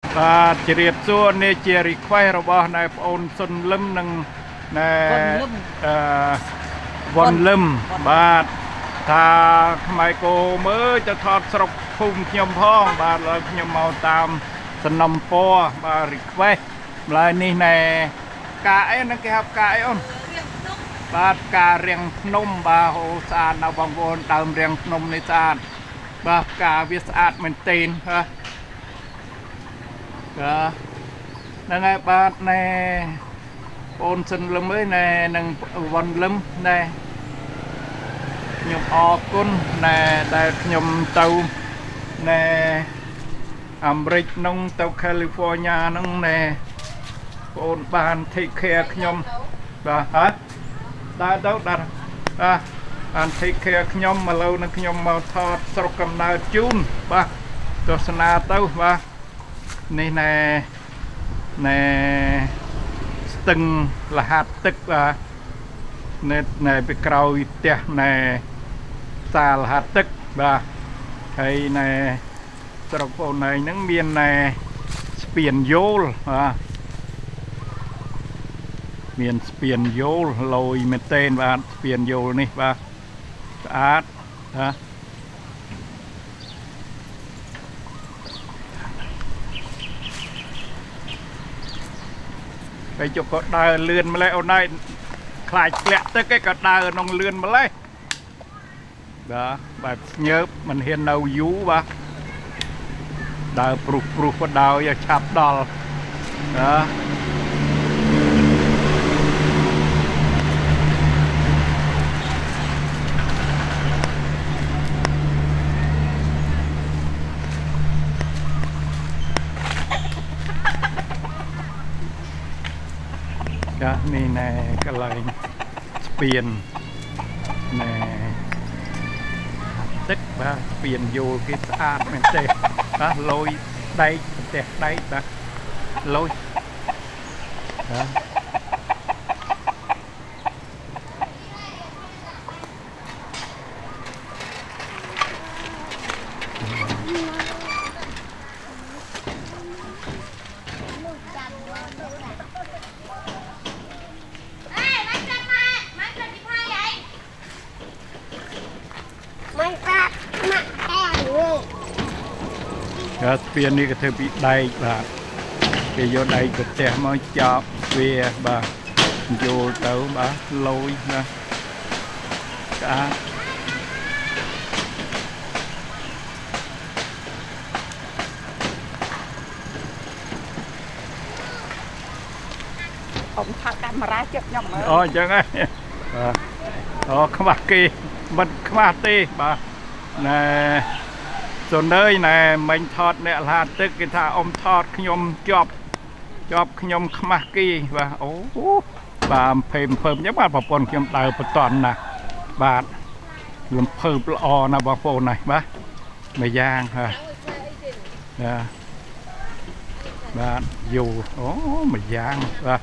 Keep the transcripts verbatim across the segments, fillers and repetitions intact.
បាទជ្រាបសួរនេះជា request របស់នែប្អូនសុនលឹមនិងណែអឺវ៉ុនលឹមបាទថាខ្មែរគោមើលទៅថតស្រុកភូមិខ្ញុំផងបាទឡើយខ្ញុំមកតាមសំណុំពរបាទ request ម្ល៉េះនេះណែការអីនឹងគេហៅការអីអូនបាទការរៀងភ្នំបាទហូរស្អាតដល់បងប្អូនដើមរៀងភ្នំនេះស្អាតបាទការវាស្អាតមែនទែនបាទហ្នឹងហើយបាទណែបងសិនលឹមអើយណែនឹងវ៉ុនលឹមណែខ្ញុំអរគុណណែដែលខ្ញុំទៅណែអាមេរិកនោះទៅ California ហ្នឹងណែបងបាន take care ខ្ញុំបាទហ៎ដើរទៅដើរបាទបាន take care ខ្ញុំមកលើនឹងខ្ញុំមកថតស្រុកកំណើតជូនបាទទស្សនាទៅបាទនេះណែណែស្ទឹងលហាត់ទឹកបាទណែណែពីក្រោយផ្ទះណែសាលហាត់ទឹកបាទហើយណែស្រុកបងណែហ្នឹងមានណែស្ពានយោលបាទមានស្ពានយោលលយមែនទែនបាទស្ពានយោលនេះបាទស្អាតបាទហើយជុកក៏ដើរលឿនម្លេះអូនហើយខ្លាចធ្លាក់ទឹកឯងក៏ដើរក្នុងលឿនម្លេះបាទបែបស្ញើបមិនហ៊ាននៅយូរបាទដើរព្រុសព្រុសក៏ដោយឲ្យឆាប់ដល់បាទចានេះណែកន្លែងស្ពានណែទឹកបាទស្ពានយោលគេស្អាតមែនទេបាទលយដែកប្រទេសដែកបាទលយបាទស្ពាននេះក៏ធ្វើពីដែកបាទគេយកដែកប្រទេសមកចប់វាបាទចូលទៅបាទលយណាស្អាតអ៊ំថាកាមេរ៉ាជិបខ្ញុំមើលអូអញ្ចឹងហើយបាទអូខ្មាស់គេមិនខ្មាស់ទេបាទណែសូនអើយណែមិញថតអ្នកលហាទឹកគេថាអ៊ំថតខ្ញុំជាប់ជាប់ខ្ញុំខ្មាស់គេបាទអូបាទភេមភើមអញ្ចឹងបាទប្រពន្ធខ្ញុំដើរបតន់ណាបាទលំភើបល្អណាបងប្អូនណាបាទមួយយ៉ាងបាទបាទយូអូមួយយ៉ាងបាទ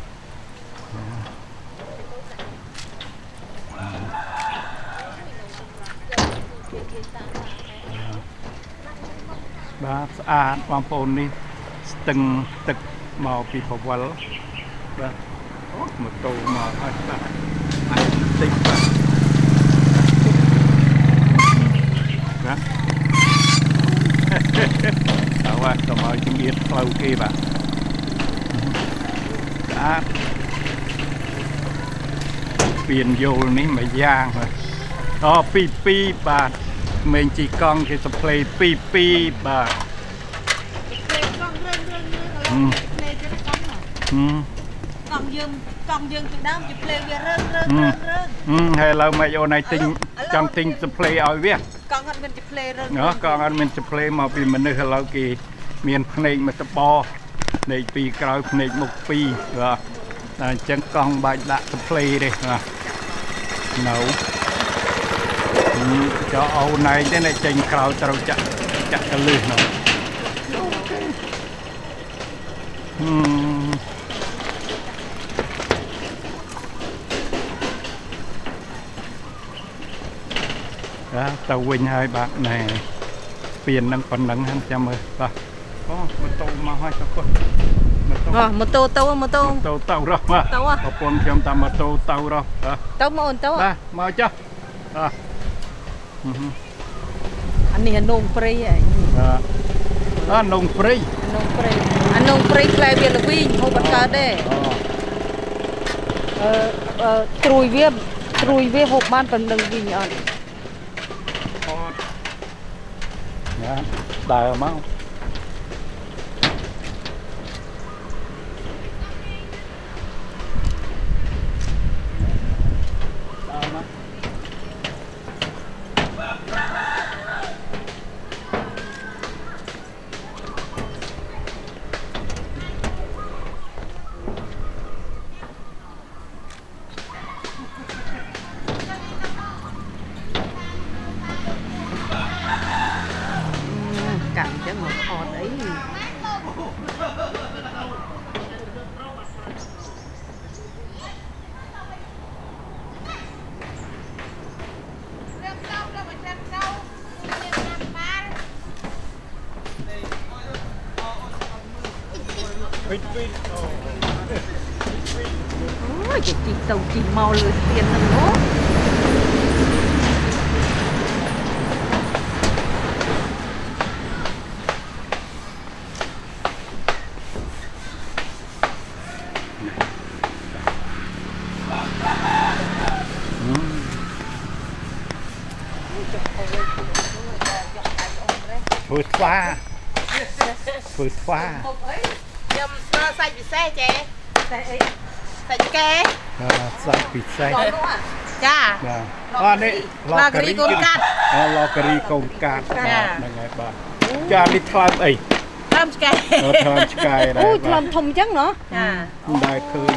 បាទស្អាតបងប្អូននេះស្ទឹងទឹកមកពីប្រវល់បាទអូម៉ូតូមកហើយបាទហើយតិចបាទណាអើបាទទៅមកជំរាបផ្លូវគេបាទស្អាតស្ពានយោលនេះមួយយ៉ាងបាទអូពីពីបាទមេងជីកង់គេសផ្លេពីពីបាទកង់រឿងរឿងរឿងផ្លេទៅកង់កង់យើងកង់យើងពីដើមជាផ្លេវារឿងរឿងរឿងរឿងហើយឡើយមកអូនឯងទិញចង់ទិញសផ្លេឲ្យវាកង់អត់មានជាផ្លេរឿងហ៎កង់អត់មានសផ្លេមកពីមនុស្សឥឡូវគេមានភ្នែកមួយតបភ្នែកពីរក្រោយភ្នែកមុខពីរបាទតែអញ្ចឹងកង់បាច់ដាក់សផ្លេទេបាទនៅចោអូនឯងទេចេញក្រោយត្រូវចាក់ចាក់កលឹះនោះទៅវិញហើយបាទណែស្ពាននឹងប៉ុណ្ណឹងចាំមើលបាទអូម៉ូតូមកហើយតើគាត់ម៉ូតូអូម៉ូតូទៅម៉ូតូម៉ូតូទៅរស់មកប្រពន្ធខ្ញុំតាមម៉ូតូទៅរស់ទៅមកអូនទៅបាទមកចុះអឺអានេះអានងព្រៃហ៎អានងព្រៃអានងព្រៃអានងព្រៃផ្លែវាល្វីងហូបអត់កើតទេអឺអឺត្រួយវាត្រួយវាហូបបានប៉ុណ្្នឹងវិញអត់អត់ណាដើរមក cạnh chứ một hòn ấy ôi chị chị tàu chị mau lừa tiền lắm đó phượt pha phượt pha nhầm sạch bị xe chè sạch kè sạch bị xe cha à đây lò cà ri cồn cát lò cà ri cồn cát này này bà cha đi tham ấy tham cài tham cài đấy ui tham thùng chắc nữa đại khơi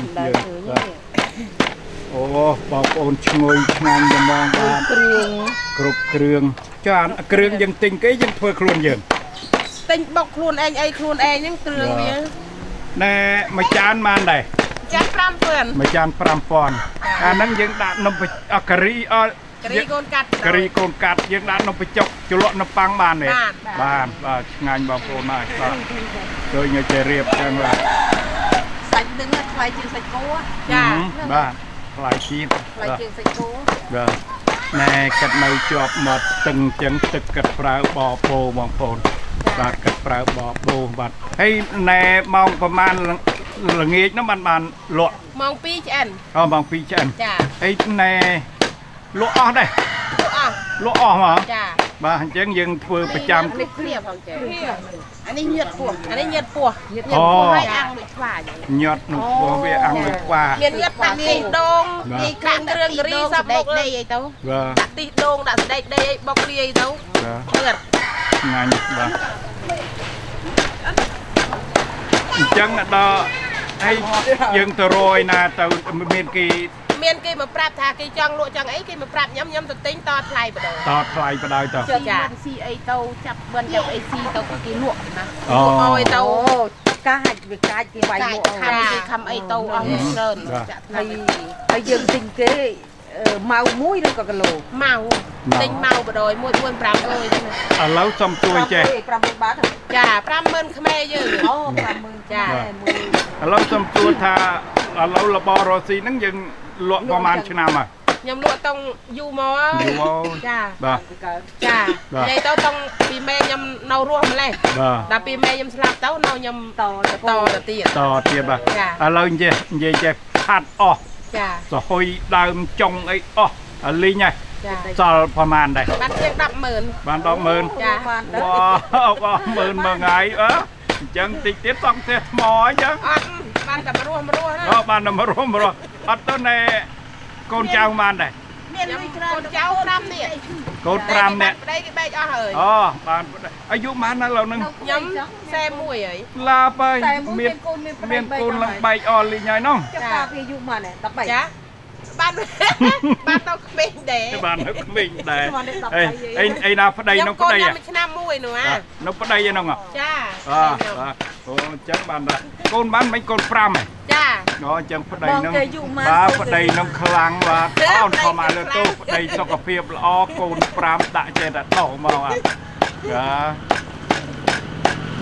ô bảo ôn ngồi ngang nhầm mong bà cục kêu cho kêu dân tình cái dân thuê luôn dân tình bọc luôn anh ấy luôn anh những kêu vậy nè mà chán man đây chán pram phơn mà chán pram phơn à nâng dân đã nông bị à cà ri à cà ri cồn cát cà ri cồn cát dân đã nông bị chọc cho lợn nó pang bàn này bàn và ngành bảo cô này rồi nhờ chơi riệp chẳng là sạch đứng là phải chịu sạch cố á ba lại chi phải chịu sạch cố rồi nè cắt nâu chọp mật từng chân tực cắt pháo bò bồ bằng phồn và cắt pháo bò bồ bật hay nè mongประมาณlà nghe nó bàn bàn lụa mong pi chén ờ mong pi chén ấy nè lụa đây lụa mà bà chân dừng vừa phải chăm anh ấy nhiệt pùa anh ấy nhiệt pùa nhiệt pùa hay ăn được quả nhiệt pùa về ăn được quả nhiệt nhiệt đặt đi đông đi cạn rương gri sắp bọc đây vậy tao đặt đi đông đặt đây đây bọc đi tao nhiệt ngay bà chân đó hay dừng từ rồi nè từ miền kỳ miền kia mà prap thà kia chân lụa chân ấy kia mà prap nhắm nhắm từ tính to thay vào đời to thay vào đời tao chả si ấy tao chập bên chập ấy si tao có cái lụa mà lụa oi tao cá hạch về cá cái vài lụa khăm cái khăm ấy tao ăn sơn hay hay dừng tình kế màu muối đây có cái lồ màu tinh màu vào đời muối muối prap ơi à lâu xong chui chè chả prap mơn khmer dữ chả lâu xong chui tha à lâu là bò rồi xí nắng dừng lụaประมาณ ឆ្នាំ à nhầm lụa tông du mò chà chà đây tao tông pì me nhầm nâu ruộng mà lên là pì me nhầm slap tao nâu nhầm to to tiền to tiền bà à lâu như vậy vậy phát o rồi hồi đào trồng ấy o ở ly nhỉ sao ประมาณ đây บ้านเพียงดับหมื่นบ้านดับหมื่นว้าวหมื่นมาไงเออจังติดติดต้องเสียหมอจังบ้านแต่มาร่วมมาร่วมนะ đó ban đầu mà rôm rồi ở tới này con cháu man này con cháu năm nè con pram nè đây cái bé cho hời ờ banอายุมันนั่นเรานึง nhắm xe mùi ấy ลาไปเมียนเมียนกูลังใบอ่อนเลยไงน้องจ้าพี่อายุมันเนี่ยตับใบจ้าบ้านบ้านต้องเป็นเด็กบ้านต้องเป็นเด็กไอ้ไอ้ไอ้นาพอดีน้องพอดีอ่ะน้ำมวยหนูอ่ะน้องพอดีน้องอ่ะจ้าอ่าโอ้จังบ้านละโกนบ้านไม่โกนปรามอ่ะจ้า đó chẳng phải đây nó ba phải đây nó khlang và con thò mà lên tô đây cho cà phê lo cồn pram đại trên đã đổ màu à đó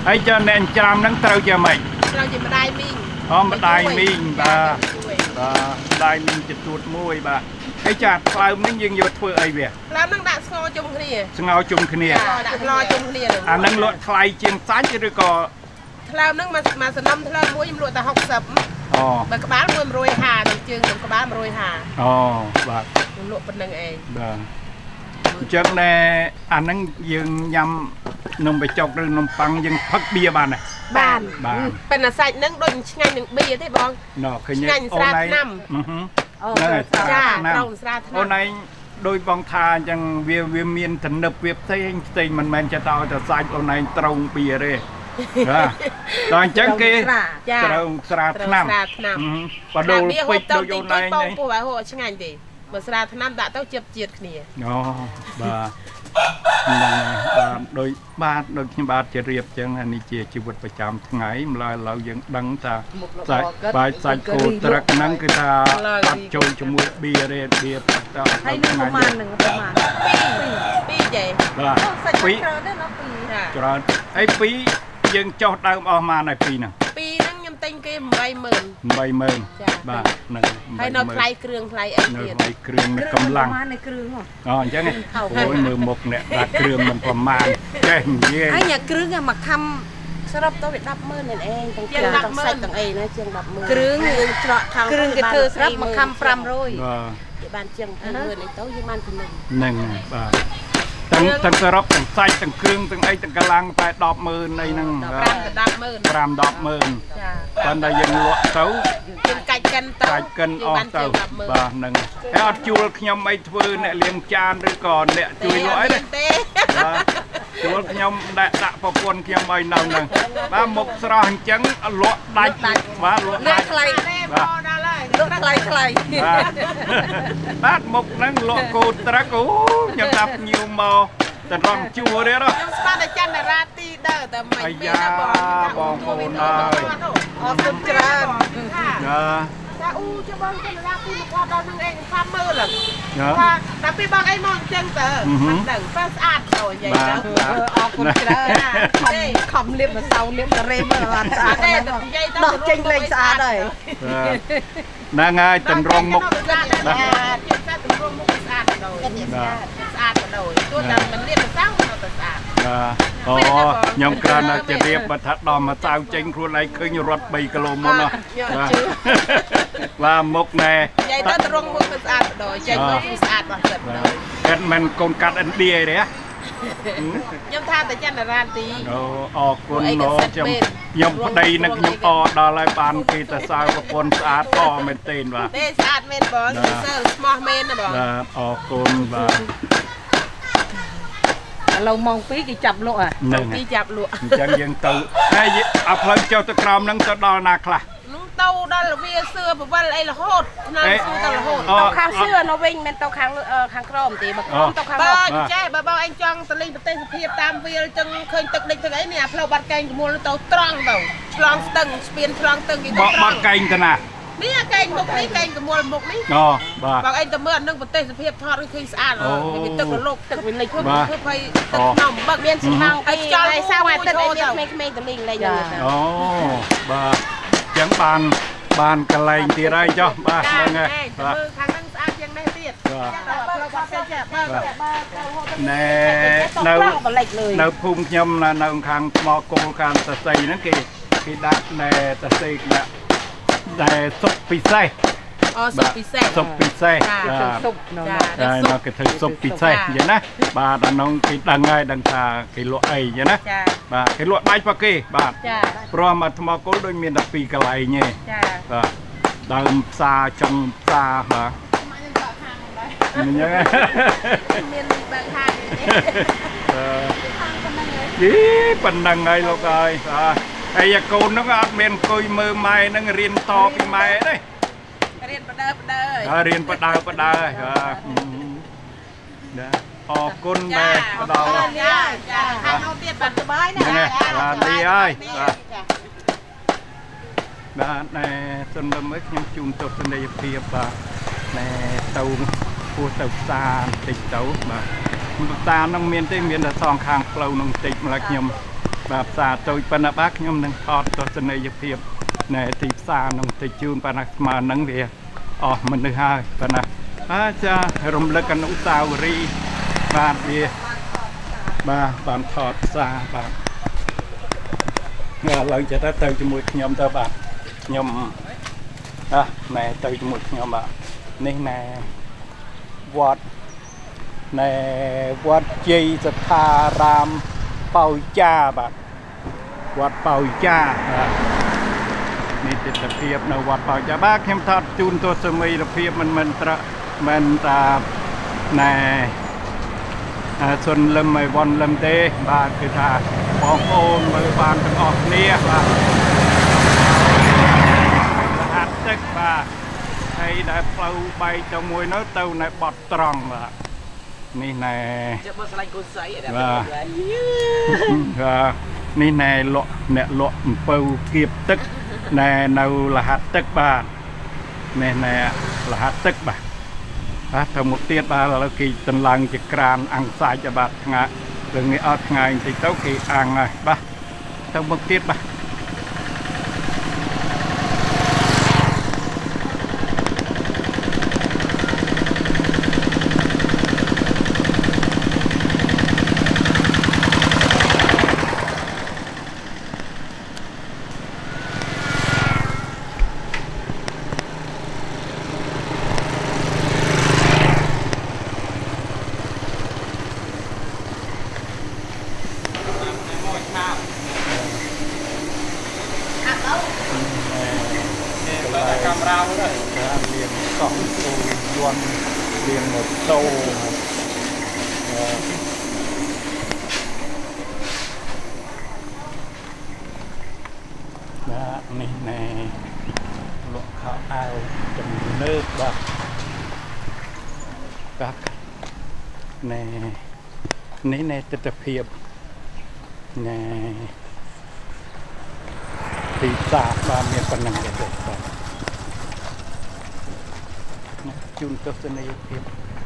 ហើយចនែនច្រាមហ្នឹងត្រូវជាម៉េចត្រូវជាម្ដាយមីងអូម្ដាយមីងបាទបាទម្ដាយមីងជាទួតមួយបាទហើយចាថ្លើមនេះយើងយកធ្វើអីវាថ្លើមហ្នឹងដាក់ស្ងោជុំគ្នាស្ងោជុំគ្នាដាក់ស្ងោជុំគ្នាអាហ្នឹងលក់ថ្លៃជាងសាច់ឬក៏ថ្លើមហ្នឹងមកមកសំណុំថ្លើមមួយខ្ញុំលក់តែហុកសិបអូបើក្បាលមួយមួយហាដល់ជើងដល់ក្បាលមួយហាអូបាទខ្ញុំលក់ប៉ុណ្្នឹងឯងបាទអញ្ចឹងណែអាហ្នឹងយើងញ៉ាំនំបញ្ចុកឬនំប៉័ងយើងផឹកបៀបានទេបានបានប៉ុន្តែសាច់ហ្នឹងដូចឆ្ងាញ់នឹងបៀទេបងណ៎ឃើញឆ្ងាញ់ស្រាថ្នាំអូចាត្រូវស្រាថ្នាំអូនឯងដោយបងថាអញ្ចឹងវាវាមានទំនឹបវាផ្សេងផ្សេងមិនមែនចេះតែឲ្យតែសាច់អូនឯងត្រង់បៀទេបាទដល់អញ្ចឹងគេត្រូវស្រាថ្នាំបដូរពេជ្រដូចអូនឯងនេះពោះឲ្យហូរឆ្ងាញ់ទេបើស្រាថ្នាំដាក់ទៅជាតិជាតិគ្នាអូបាទហ្នឹងបាទដោយបាទដូចខ្ញុំបាទជរៀបចឹងនេះជាជីវិតប្រចាំថ្ងៃម្ល៉េះឥឡូវយើងដឹងថាសាច់បាយសាច់គោត្រឹកហ្នឹងគឺថាអត់ចូលជាមួយបៀរ៉េបៀតទៅហើយនឹងប្រហែលនឹងប្រហែលពីរចេបាទពីរច្រើនទេណាពីរច្រើនហើយពីរយើងចោះដើមអស់ប៉ុន្មានហើយពីរហ្នឹងពីរហ្នឹងខ្ញុំទិញគេ80000 80000បាទហ្នឹងហើយនៅថ្លៃគ្រឿងថ្លៃអីទៀតថ្លៃគ្រឿងកម្លាំងប្រហែលនៃគ្រឿងអូអញ្ចឹងអូយមើលមុខអ្នកដាក់គ្រឿងមិនប្រមាណចេះនិយាយហើយអ្នកគ្រឿងមកខំសរុបទៅវាដប់ម៉ឺនឯងទាំងគ្រឿងទាំងសាច់ទាំងអីណាជាងដប់ម៉ឺនគ្រឿងយើងច្រកខាងគ្រឿងគេធ្វើស្រាប់មកខំប្រាំរយបាទគេបានជាងពីរម៉ឺនអីទៅយើងបានចំណេញហ្នឹងបាទទាំងទាំងសរុបទាំងសាច់ទាំងគ្រឿងទាំងអីទាំងកម្លាំងតែដប់ម៉ឺនអីហ្នឹងប្រាំដប់ម៉ឺនប្រាំដប់ម៉ឺនចាប៉ុន្តែយើងលក់ទៅយើងកាច់កិនទៅកាច់កិនអស់ទៅបាទហ្នឹងហើយអត់ជួលខ្ញុំអីធ្វើអ្នកលាងចានឬក៏អ្នកជួយលក់អីទេបាទជួលខ្ញុំដាក់ដាក់ប្រពន្ធខ្ញុំឲ្យនៅហ្នឹងបាទមុខស្រស់អញ្ចឹងលក់ដាច់បាទលក់ដាច់ថ្លៃបាទលក់ថ្លៃថ្លៃបាទមុខហ្នឹងលក់គោត្រឹកអូខ្ញុំដាក់ញៀវមកតែរំជួរទេខ្ញុំស្មានតែច័ន្ទរាទីដើរតែមិនមានណាបងបងប្អូនអើយអរគុណច្រើនចាតែអូចាំបងច័ន្ទរាទីមកគាត់ដល់នឹងឯងខំមើលថាតែពីបងអីមកអញ្ចឹងទៅមិនដឹងបើស្អាតទៅនិយាយទៅអរគុណច្រើនខំលាបម្សៅលាបការ៉េមើលអត់ស្អាតទេនិយាយទៅដល់ចេញលេងស្អាតហើយហ្នឹងហើយតម្រង់មុខស្អាតយើងតែតម្រង់មុខស្អាតដល់ស្អាតដល់ទោះតែមិនលាបម្សៅនៅតែស្អាតបាទអូខ្ញុំគ្រាន់តែជម្រាបបើថាដល់ម្សៅចេញខ្លួនឯងឃើញរត់3គីឡូមុនណាបាទបាទមុខណែនិយាយទៅត្រង់មុខទៅស្អាតដល់ចេញមកគឺស្អាតបាត់ទៅអត់មិនកូនកាត់ឥណ្ឌាអីទេខ្ញុំថាតែច័ន្ទរាទីអូអរគុណណូខ្ញុំខ្ញុំប្តីនឹងខ្ញុំអដល់ហើយបានគេទៅសើប្រពន្ធស្អាតអមែនទេបាទទេស្អាតមែនបងសើស្មោះមែនណាបងបាទអរគុណបាទឥឡូវម៉ោងពីរគេចាប់លក់ហ่ะម៉ោងពីរចាប់លក់អញ្ចឹងយើងទៅហើយឲ្យផ្លូវចុះទៅក្រោមហ្នឹងទៅដល់ណាខ្លះនោះទៅដល់វាសឿបវលអីរហូតណាសួរទៅរហូតទៅខាងសឿនៅវិញមិនទៅខាងខាងក្រមទេមកក្រមទៅខាងបើចេះបើបងឯងចង់ទៅលេងប្រទេសភាពតាមវាលចឹងឃើញទឹកដេកទឹកអីនេះអាផ្លូវបាត់កែងកមូលទៅត្រង់ទៅឆ្លងស្ទឹងស្ពានឆ្លងស្ទឹងគេទៅត្រង់បាត់កែងទៅណានេះកែងមុខនេះកែងកមូលមុខនេះអូបាទបងឯងទៅមើលអានឹងប្រទេសភាពថតឃើញស្អាតវាទឹករលកទឹកវាលេចធ្វើធ្វើឲ្យទឹកក្នុងបឹកមានសំណងអីចោលឲ្យសាវអាទិត្យឲ្យមានក្មេងៗទៅលេងលេងអូបាទចឹងបានបានកន្លែងទៀតហើយចុះបាទហ្នឹងហើយបាទមើលខាងហ្នឹងស្អាតជាងនេះទៀតបាទផ្លូវបាត់ចេះចេះបើណែនៅនៅភូមិខ្ញុំនៅខាងថ្មគោលខាងសរសៃហ្នឹងគេគេដាក់ណែសរសៃដាក់តែសុបពិសេសអូសុបពិសេសសុបពិសេសចាសុបចានៅគេធ្វើសុបពិសេសអញ្ចឹងណាបាទអានោះគេដឹងហើយដឹងថាគេលក់អីអញ្ចឹងណាបាទគេលក់ដាច់ប៉ាគេបាទចាព្រោះមកថ្មគោលដូចមានតែពីរកន្លែងទេចាបាទដើមផ្សារចុងផ្សារបាទអញ្ចឹងមានបើកហាងទេយីប៉ុណ្ណឹងហើយលោកអើយបាទហើយកូនហ្នឹងអត់មានអង្គុយមើលម៉ែហ្នឹងរៀនតពីម៉ែទេរៀនបដើបដើហើយរៀនបដើបដើហើយបាទអរគុណម៉ែបដើចាចាខាងនោះទៀតបាត់សបាយណាបាទនេះហើយបាទបាទណែសុំមើលខ្ញុំជូនទស្សនីយភាពបាទណែទៅពោះទៅផ្សារបន្តិចទៅបាទផ្សារហ្នឹងមានទេមានតែសងខាងផ្លូវហ្នឹងបន្តិចម្ល៉េះខ្ញុំបាទផ្សារតូចប៉ុណ្ណាបាទខ្ញុំនឹងថតទស្សនីយភាពនៅទីផ្សារនឹងទៅជូនប៉ុណ្ណាស្មើនឹងវាអស់មនុស្សហើយប៉ុណ្ណាបាទចារំលឹកអនុស្សាវរីយ៍បាទវាបាទបានថតផ្សារបាទឥឡូវចិត្តទៅជាមួយខ្ញុំទៅបាទខ្ញុំអះណែទៅជាមួយខ្ញុំបាទនេះណែវត្តណែវត្តជ័យសទ្ធារាមបោចាបាទវត្តបោចាបាទនេះទិដ្ឋភាពនៅវត្តបោចាបាទខ្ញុំថតជូនទស្សនីយភាពមិនមិនត្រមិនតាណែសុនលឹមឲ្យវ៉ាន់លឹមទេបាទគឺថាបងប្អូនមើលបានទាំងអស់គ្នាបាទហាត់ទឹកបាទហើយដែលផ្លូវបែកទៅមួយនោះទៅនៅបត់ត្រង់បាទនេះណែចាំបើស្លាញ់កូនស្រីបាទបាទនេះណែលក់អ្នកលក់អំពៅគៀបទឹកណែនៅលហាត់ទឹកបាទនេះណែលហាត់ទឹកបាទបាទទៅមុខទៀតបាទឥឡូវគេតន្លងជាក្រានអាំងសាច់បាទថ្ងៃរឿងនេះអត់ថ្ងៃបន្តិចទៅគេអាំងហើយបាទទៅមុខទៀតបាទកាមេរ៉ាមួយដែរលៀងកង់ទូយន់លៀងម៉ូតូបាទនេះណែលក់ខោអាវទំនើបបាទបាទណែនេះណែទិដ្ឋភាពណែទីផ្សារបាទមានប៉ុណ្ណឹងទេបាទជូនទស្សនីយភាព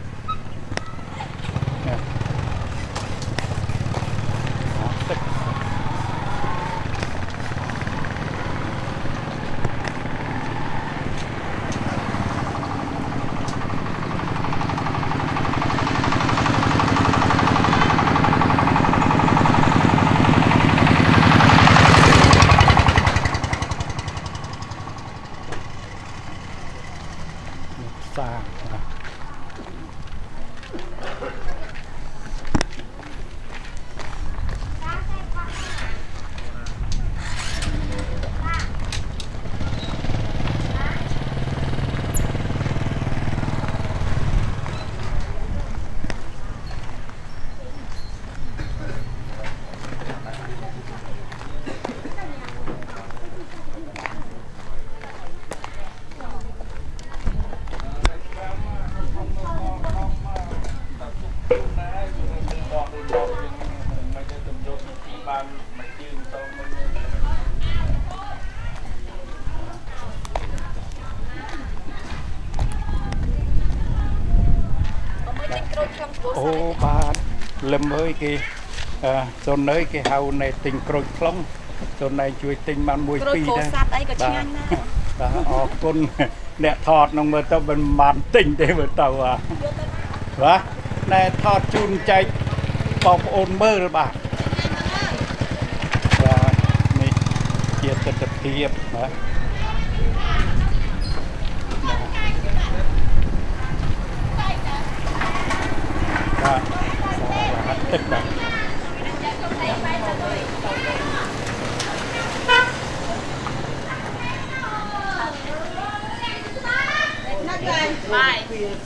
ទឹក អូបាទលឹមអើយគេសូនអើយគេហៅណែទិញក្រូចខ្លុងសូនណែជួយទិញបានមួយពីរដែរសត្វអីក៏ឆ្ងាញ់ដែរបាទអរគុណអ្នកថតនឹងមើលទៅមិនបានទិញទេមើលទៅបាទណែថតជូនចែកបងប្អូនមើលបាទបាទនេះជាទិដ្ឋភាពបាទបាទទឹកបាទបាយ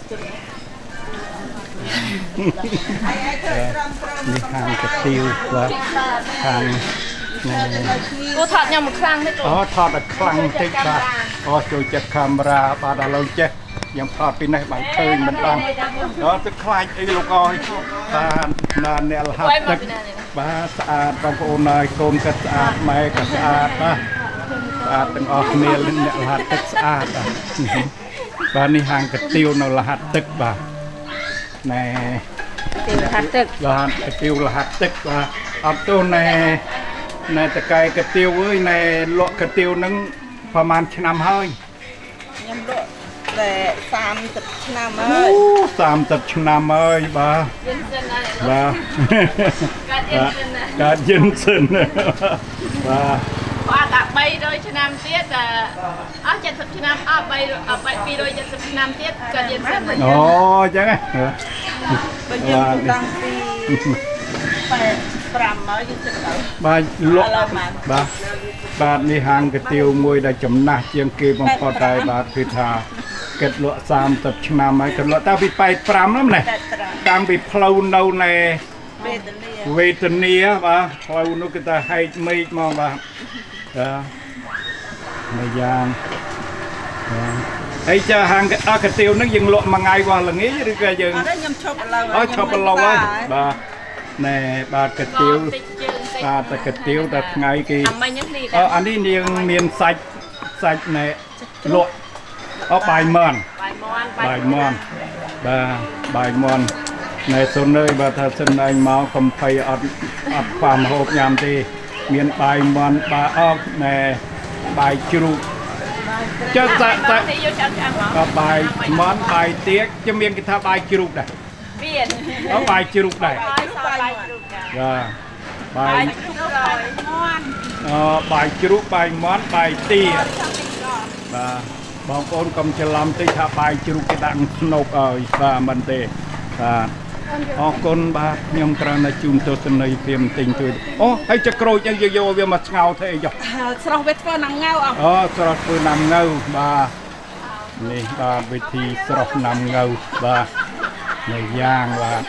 នេះខាងកាទៀវបាទខាងគូថតញ៉ាំមួយខ្លាំងនេះអូថតឲ្យខ្លាំងតិចបាទអូចូលចិត្តកាមេរ៉ាបាទឥឡូវចេះខ្ញុំថតពីនេះបានឃើញមិនដឹងដល់ទឹកខ្លាចអីលោកអើយបាទអ្នកលហាត់ទឹកបាទស្អាតបងប្អូនហើយកូនក៏ស្អាតម៉ែក៏ស្អាតបាទស្អាតទាំងអស់គ្នាអ្នកលហាត់ទឹកស្អាតបាទនេះហាងកាទៀវនៅលហាត់ទឹកបាទណែកាទៀវលហាត់ទឹកលហាត់កាទៀវលហាត់ទឹកបាទអត់ទោះណែในตะไคร้กระเตียวเอ้ยในเลาะกระเตียวนั้นประมาณชนำเฮ้ยยังเลาะแต่สามสิบชนำเฮ้ยสามสิบชนำเฮ้ยบ้าบ้าการยินสินบ้าว่ากับใบโดยชนำเตี้ยแต่อ๋อเจ็ดสิบชนำอ๋อใบอ๋อใบปีโดยเจ็ดสิบชนำเตี้ยการยินสินอ๋อจังไงใบยินตั้งปีแปดปรำมายินสินบ้าลกบ้าบาทในห้างกระเตียวมวยได้จำหนักเชียงเก็บมันพอได้บาทพิธาเกิดลวสามตับชนะไหมกันลวตั้งไปไปปรำนั่นไงตั้งไปเพลาเนาในเวทเนียบ้าเพลานุกตาให้ไม่มองบ้าไม่ยางไอ้เจ้าห้างกระเตียวนึกยังลวมาไงวะหลังนี้หรือไงยังอ๋อชอบเราไว้บ้าในบาทกระเตียวบาทกระเตียวแต่ไงกี่อ๋ออันนี้เนียงเมียนสัจสัจในลวอ๋อใบมอนใบมอนบาใบมอนในโซนเลยบาถ้าโซนในเมาคำไฟอัดอัดความโหดยามตีเมียนใบมอนบาออกในใบจุรุจะจะจะก็ใบมอนใบเตี้ยจะเมียนกิธาใบจุรุได้เอาใบจุรุได้ใบอ๋อใบจุรุใบมอนใบเตี้ยบางคนกำจะลำติถ้าใบจุรุกดังสนุกเอ่ยบามันเตะอ๋อคนบายังกระนั้นจุนตัวสนุยเพียมติงตัวโอ้ให้จะโกรธยังโยโย่เวียมาเงาเทยสระเวทเฟอร์นำเงาอ๋อสระเฟอร์นำเงาบานี่บาวิธีสระนำเงาบาในย่างบา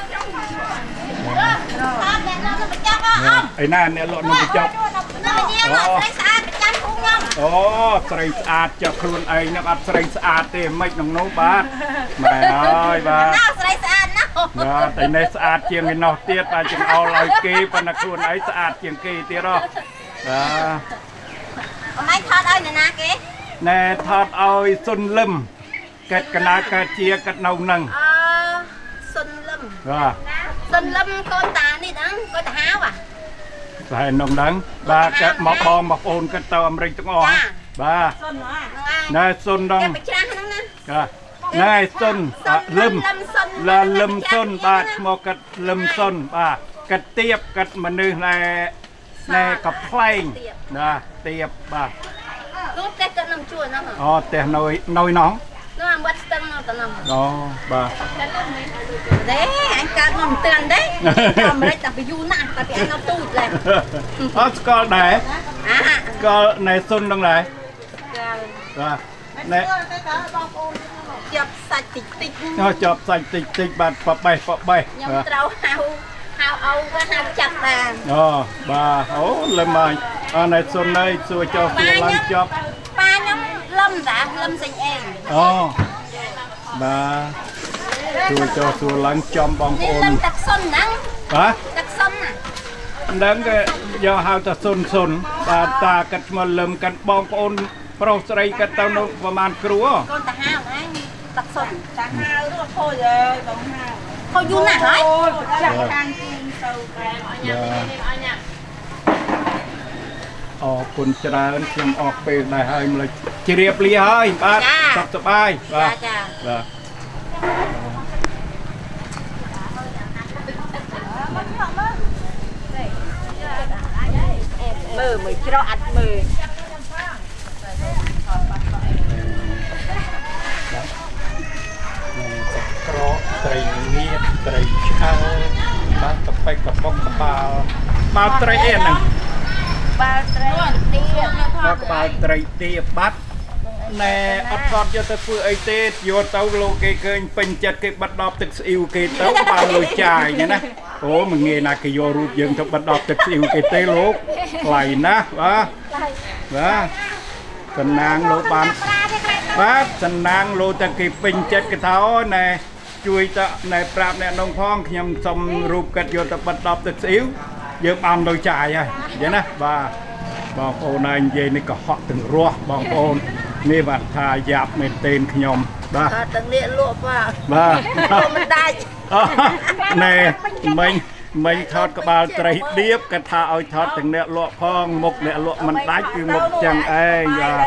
ไอ้นั่นเนี่ยหล่นลงไปจับโอ้ใส่สะอาดจะครูนไอ้นับอัดใส่สะอาดเต็มไม่ต้องโน้บาดไม่เอ้ยบาดใส่สะอาดนะแต่ในสะอาดเชียงกันนอกเตี้ยตาจึงเอาลอยเกย์ปนครูนไอ้สะอาดเชียงเกย์เตี้ยรอไม่ทอดเอาเนี่ยนะเกย์แน่ทอดเอาสุนลึมเกิดกนาเกิดเชียเกิดเนาหนึ่งสุนลึมสุนลึมโกนตานี่นังโกนตาห้าวอ่ะใส่นมดังบาเกิดหมอกบอมหมอกโอนกันเตาอเมริกต้องอ่อนบานายสุนดังนายสุนลึมลาลึมสุนบาหมอกัดลึมสุนบากัดเตียบกัดมันนึงในในกับเพลงนะเตียบบาลูกเตะกัดน้ำชวนนะอ๋อเตะน้อยน้อยน้องน้องบัดตั้งน้องตั้งน้องอ๋อบาเด้อันการน้องเตือนเด้ทำอะไรแต่ไปยูน่ะแต่ไปอันเอาตูดเลยอ๋อก็ไหนก็ในสุนตรงไหนก็ในจับใส่ติ๊กติ๊กอ๋อจับใส่ติ๊กติ๊กบาดปะใบปะใบยังเราเอาเอาเอาก็หาจับมาอ๋อบาโอ้เลยมาอ๋อในสุนในส่วนเจ้าส่วนหลังจับปลายังล่มจ้ะล่มสิงเองอ๋อบาส่วนเจ้าส่วนหลังจอมบองโอนล่มตักส้นนังฮะตักส้นน่ะดังก็ยาวหาวตักส้นส้นตาตากัดมาเริ่มกันบองโอนโปรสไรกัดเต้านประมาณครัวก้นตาห้าวไงตักส้นตาห้าวหรือว่าโคเลยตาห้าวเขาอยู่ไหนโอ้ยจับทางจริงเตาแกงอันนี้อันนี้ออกคนจราเชียงออกไปได้ให้มาเลยเรียบเรียให้บ้านสบายบ้านมือมือที่เราอัดมือกรอกไตรเนียไตรช่างบ้านตะไปกับปอกกระเป๋าบ้านไตรเอ็นหนึ่งบาไตรเตียบบาไตรเตียบัดแน่อัดกอดโยตะฟื้นไอเตสโยเต้าโลเกเกินเป็นจัดเก็บบัดดอกตึกสิวเกเต้าบานลอยจ่ายเนี่ยนะโอ้มึงเงยนักกิโยรูปยังทับบัดดอกตึกสิวเกเต้โลกไหลนะวะวะสนางโลบานบัดสนางโลตะกิเป็นจัดกระเท้าแน่ช่วยจะในปราบแน่นองพ้องขยำสมรูปกัดโยตะบัดดอกตึกสิวเยอะบานโดยจ่ายอ่ะเดี๋ยวนะว่าบางโอนายเย็นนี่ก็เหาะถึงรัวบางโอนนี่บัดทาหยาบไม่เต็นขยมบ้าตั้งเนี่ยลวกว่าบ้ามันได้แน่ไม่ mình thọt cái bao trời điệp cái thà ơi thọt từng nẹt lọ phong một nẹt lọ mình đái từ một chẳng ai và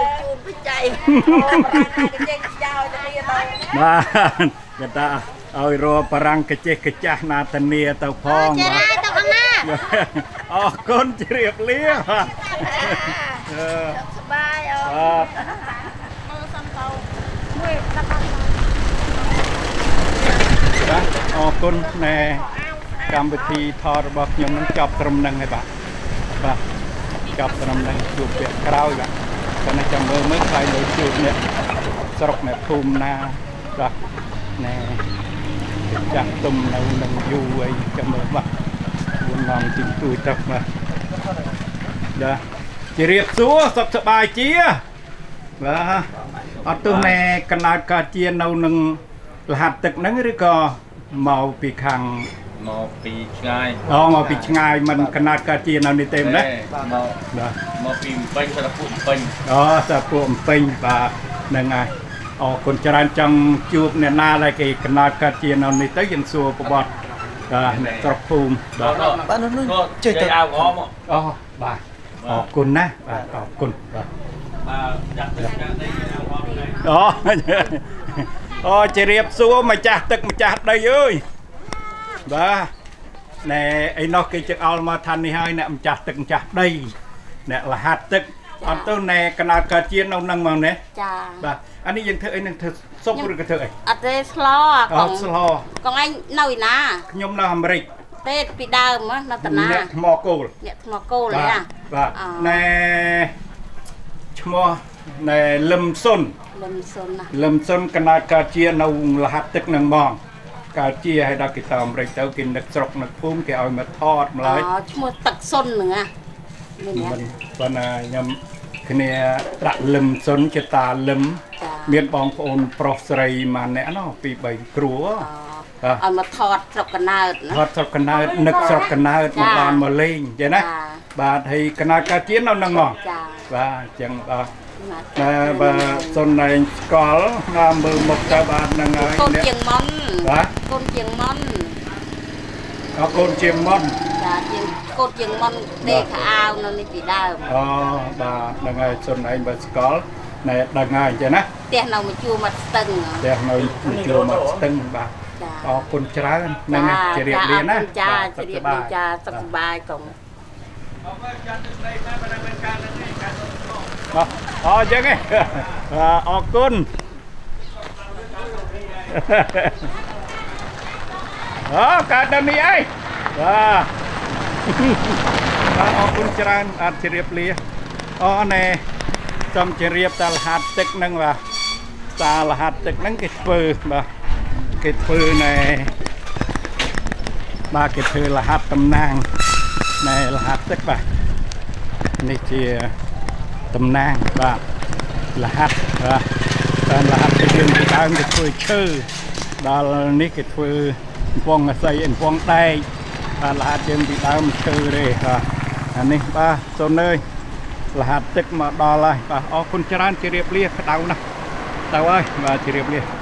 mà người ta ơi rồi parang cái chết cái cha na tên nia tàu phong mà ờ con chỉ riệp liaอ๋อคนในการวิธีทอระบบยมนั้นจับตรมนังไงบ้างบ้าจับตรมนังจูบเปียกกล้าวอย่างตอนนั้นจะเมื่อเมื่อใครเลยจูบเนี่ยสรกเนี่ยภูมินาบ้าในจับตุ่มในนังยูไอ้จะเมื่อบ้าวนนองจิงตุยตักมาเด้อจะเรียบซัวสับสบายเจี๊ยบ้าเอาตัวในขนาดกาเจียนเอาหนึ่งรหัสตึกนั้นหรือก็เมาปีขังเมาปีง่ายอ๋อเมาปีง่ายมันขนาดกาเจียนเอาในเต็มนะเมาเมาปีเป็นสระปุ่มเป็นอ๋อสระปุ่มเป็นป่ะนั่งไงอ๋อคนจราจรจูบเนี่ยนาอะไรกี่ขนาดกาเจียนเอาในเต็มยังสัวประวัติอ่าสระปุ่มบ้านนู้นเจอแต่เอาอ้อมอ๋อบ่าขอบคุณนะบ่าขอบคุณบ่าอ๋ออ๋อจะเรียบซัวมาจัดตึกมาจัดได้เลยบ้าเนี่ยไอ้นกกิจเอามาทันนี่ให้เนี่ยมาจัดตึกจัดได้เนี่ยละหัดตึกอันต้นเนี่ยขนาดกระเจียนเอานั่งมาเนี่ยจ้าบ้าอันนี้ยังเธอไอ้นั่งเธอส่งหรือกระเธอไอ้อันเดสลอของสลอของไอ้หน่อยนะยมนาอเมริกเตะปีดาวมั้งนัตนาเนี่ยมอโกลเนี่ยมอโกลเลยอ่ะบ้าในชมในลำส้นลำส้นนะลำส้นขนาดกาเจียนเอาละหัดตึกนังมองกาเจียให้ได้กิตามไรเต้ากินนักสกนักพุ่มแกเอามาทอดมาเลยอ๋อชมตักส้นหนึ่งอ่ะมันวันนี้ยำคือเนี่ยตะลำส้นจะตาลำเมียนบองโอนโปรสไรมาเนี่ยน้องปีใบกลัวเอามาทอดสกกันนาดทอดสกกันนาดนึกสกกันนาดมาบานมาเล่งใช่ไหมบาดให้ขนาดกาเจียนเอานังมองบาจังบาบาส่วนในกอลงามมือหมกตาบาดนังไงเนี่ยคนเชียงมอนคนเชียงมอนเอาคนเชียงมอนจ้าเชียงคนเชียงมอนเด็กข้าวนั่นนี่ปีดาวอ๋อบานังไงส่วนในบาสกอลในดังไงใช่ไหมเตี้ยเรามาจูมัดตึงเตี้ยเราจูมัดตึงบาอ๋อคนจ้านั่งไงจะเรียบเรียนนะจ้าจะเรียบเรียนจ้าสบายกงอ๋อยังไงออกกุนอ๋อการดำนี้ไอ้ออกกุนจราอัดเรียบเรียอ๋อเนี่ยจำจะเรียบตาลหัดตึกนั่งว่าตาลหัดตึกนั่งกิดฟืนบ่กิดฟืนในมากิดฟืนลหัดตำนางในลหัดตึกบ่นี่เชียตำนางว่ารหัสว่าตอนรหัสจะยืนที่ตามจะคุยชื่อดอลนี่ก็คุยฟองใส่อินฟองได้ตอนรหัสยืนที่ตามชื่อเลยค่ะอันนี้ป้าโซนเลยรหัสตึกมาดอลเลยป้าอ๋อคุณจราจรจะเรียบเรียกเขานะแต่ว่ามาจะเรียบเรียก